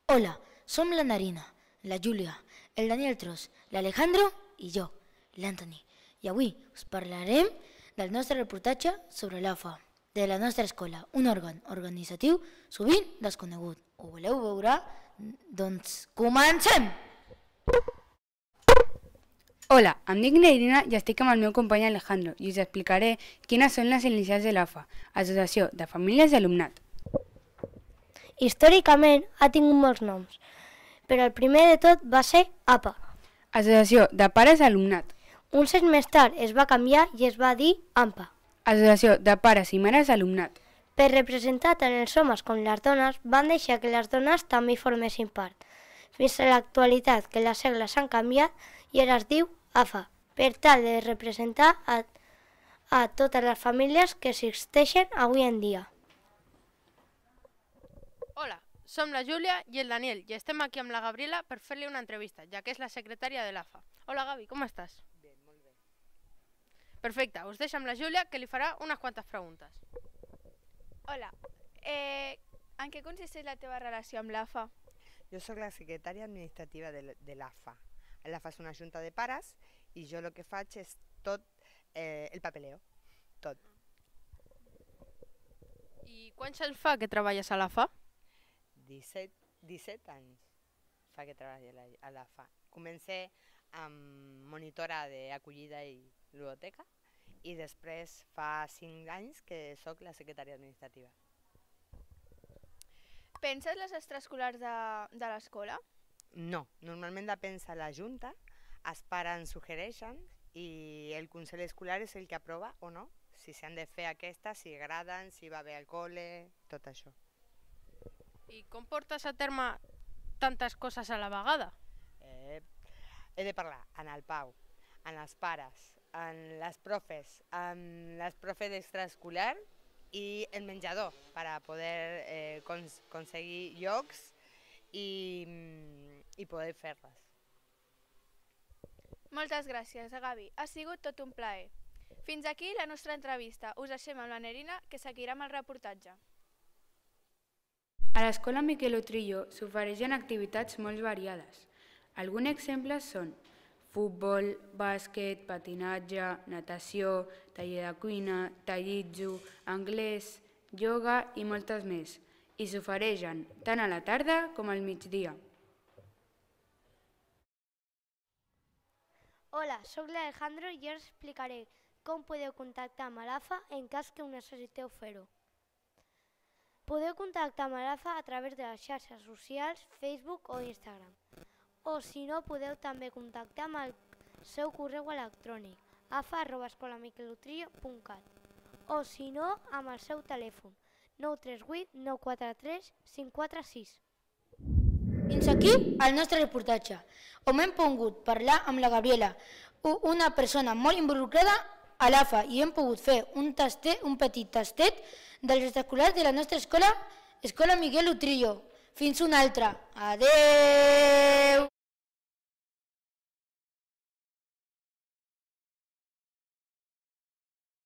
Hola, som la Narina, la Júlia, el Daniel Tros, l'Alejandro i jo, l'Anthony. I avui us parlarem del nostre reportatge sobre l'AFA, de la nostra escola, un òrgan organitzatiu sovint desconegut. Ho voleu veure? Doncs comencem! Hola, em dic Neirina i estic amb el meu company Alejandro i us explicaré quines són les inicials de l'AFA, Associació de Famílies i Alumnat. Històricament ha tingut molts noms, però el primer de tot va ser APA. Associació de Pares i Alumnat. Uns anys més tard es va canviar i es va dir AMPA. Associació de Pares i Mares i Alumnat. Per representar tant els homes com les dones, van deixar que les dones també hi formessin part, fins a l'actualitat que les segles han canviat i ara es diu AFA, per tal de representar a totes les famílies que existeixen avui en dia. Hola, som la Júlia i el Daniel i estem aquí amb la Gabriela per fer-li una entrevista, ja que és la secretària de l'AFA. Hola Gabi, com estàs? Bé, molt bé. Perfecte, us deixo amb la Júlia que li farà unes quantes preguntes. Hola, en què consisteix la teva relació amb l'AFA? Jo sóc la secretària administrativa de l'AFA. L'AFA és una junta de pares i jo el que faig és tot el papeleo, tot. I quants anys fa que treballes a l'AFA? 17 anys fa que treballo a l'AFA. Comencé amb monitora d'acollida i ludoteca i després fa 5 anys que sóc la secretària administrativa. Penses les extraescolars de l'escola? No, normalment la pensa la junta, els pares ens suggereixen i el consell escolar és el que aprova o no, si s'han de fer aquestes, si agraden, si va bé al col·le, tot això. I com portes a terme tantes coses a la vegada? He de parlar amb el Pau, amb els pares, amb les profes d'extraescolar i el menjador per a poder aconseguir llocs i poder fer-les. Moltes gràcies, Gabi. Ha sigut tot un plaer. Fins aquí la nostra entrevista. Us deixem amb la Nerina, que seguirà amb el reportatge. A l'escola Miquel Utrillo s'ofereixen activitats molt variades. Alguns exemples són futbol, bàsquet, patinatge, natació, taller de cuina, taijitsu, anglès, ioga i moltes més. I s'ofereixen tant a la tarda com al migdia. Hola, sóc l'Alejandro i ara us explicaré com podeu contactar amb l'AFA en cas que ho necessiteu fer-ho. Podeu contactar amb l'AFA a través de les xarxes socials, Facebook o Instagram. O si no, podeu també contactar amb el seu correu electrònic afa@escolamiquelutrillo.cat o si no, amb el seu telèfon 938 943 546. Fins aquí el nostre reportatge, on hem pogut parlar amb la Gabriela, una persona molt involucrada a l'AFA, i hem pogut fer un petit tastet dels extraescolars de la nostra escola, Escola Miquel Utrillo. Fins una altra. Adeu!